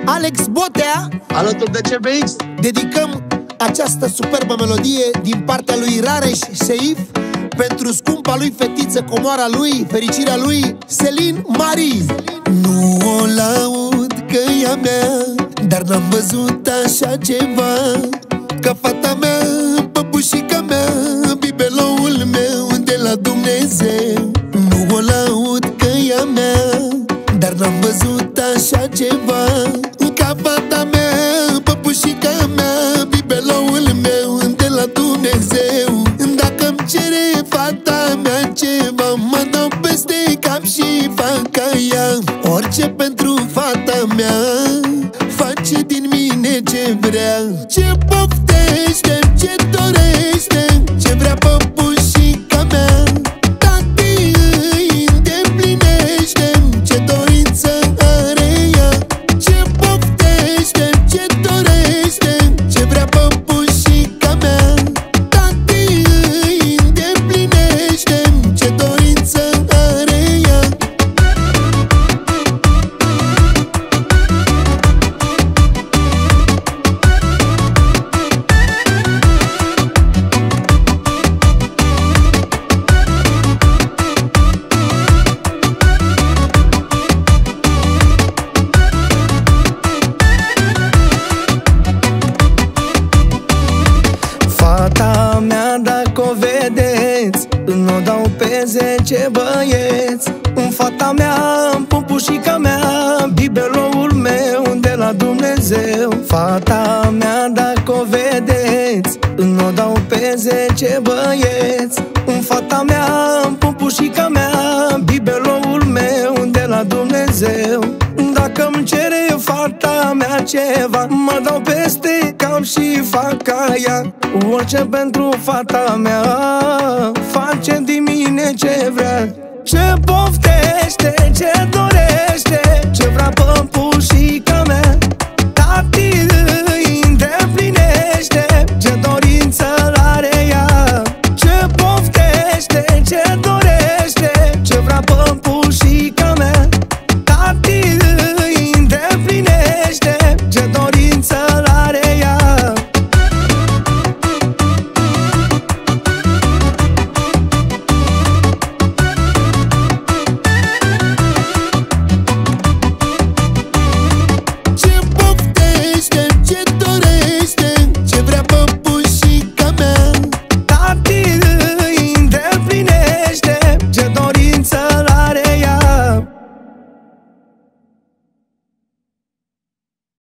Alex Botea, alături de CBX, dedicăm această superbă melodie din partea lui Rareș Seif pentru scumpa lui fetiță, comoara lui, fericirea lui, Selin Marie. Nu o laud că e a mea, dar n-am văzut așa ceva, ca fata mea, păpușica mea, bibeloul meu de la Dumnezeu. Nu o laud că e a mea, dar n-am văzut așa ceva, ca fata mea, păpușica mea, bibeloul meu de la Dumnezeu. Dacă-mi cere fata mea ceva, mă dau peste cap și fac ca ea. Orice pentru fata mea, face din mine ce vrea. Ce poftește, ce dorește, ce vrea păpușica mea, tati îi îndeplinește, ce dorință are ea. Ce poftește, ce dorește, ce vrea păpușica mea, tati îi îndeplinește, ce dorință are ea. Fata mea, dacă o vedeți, n-o dau pe 10 băieți. Fata mea, păpușica mea, bibeloul meu de la Dumnezeu. Fata mea, dacă o vedeți, n-o dau pe 10 băieți. Fata mea, păpușica mea, bibeloul meu de la Dumnezeu. Dacă-mi cere fata mea ceva, mă dau peste cap și fac ca ea. Orice pentru fata mea, face din mine ce vrea. Ce poftește, ce dorește,